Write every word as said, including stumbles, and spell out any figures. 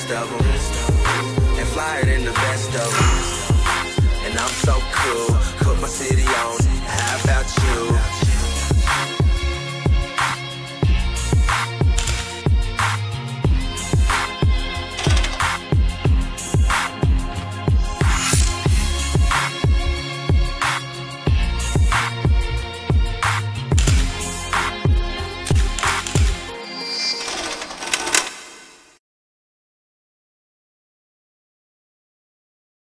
rest of them, and flyer than the best of them. And I'm so cool.